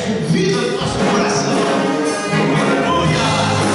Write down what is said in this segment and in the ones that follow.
com vida no nosso coração. Aleluia!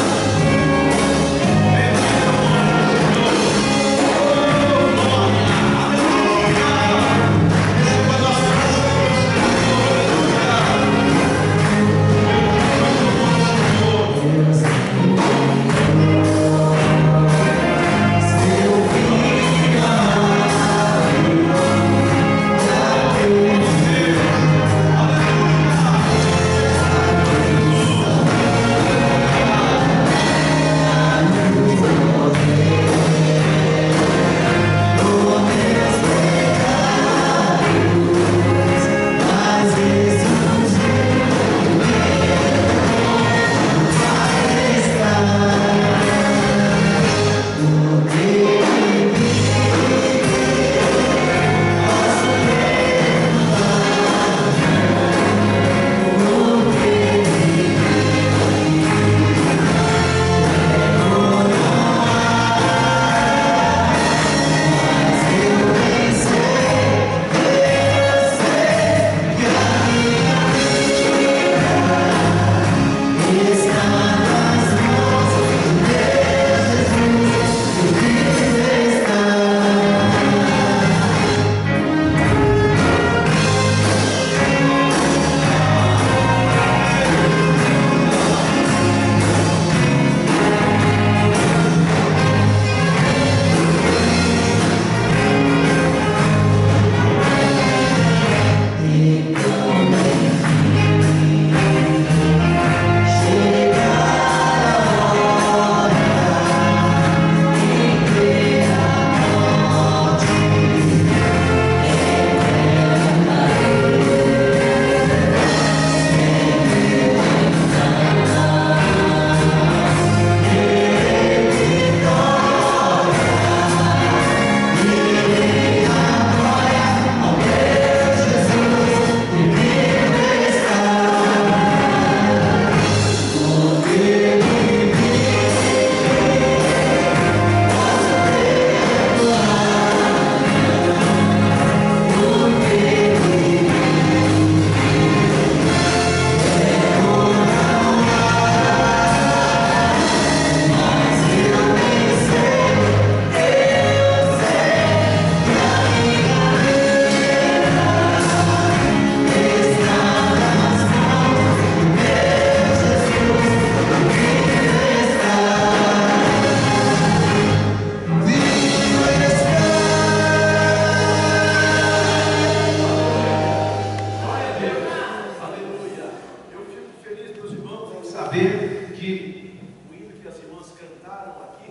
Saber que o hino que as irmãs cantaram aqui,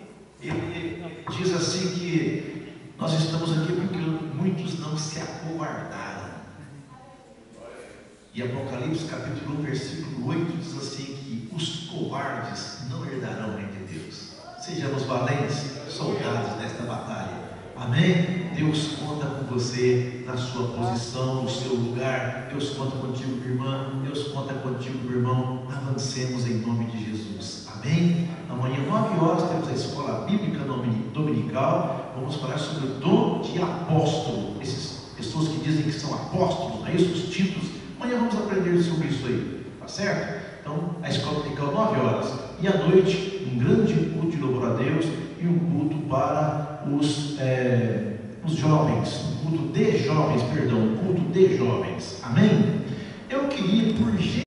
ele diz assim que nós estamos aqui porque muitos não se acovardaram. E Apocalipse capítulo 1, versículo 8 diz assim que os covardes não herdarão o reino de Deus. Sejamos valentes, soldados nesta batalha. Amém? Deus conta com você na sua posição, no seu lugar. Deus conta contigo, minha irmã. Deus conta contigo, meu irmão. Avancemos em nome de Jesus. Amém? Amanhã, 9 horas, temos a escola bíblica dominical. Vamos falar sobre o dom de apóstolo. Essas pessoas que dizem que são apóstolos, não é isso? Os títulos. Amanhã vamos aprender sobre isso aí. Tá certo? Então, a escola dominical, 9 horas. E à noite, um grande culto de louvor a Deus e um culto para os jovens, um culto de jovens, um culto de jovens. Amém? Eu queria, por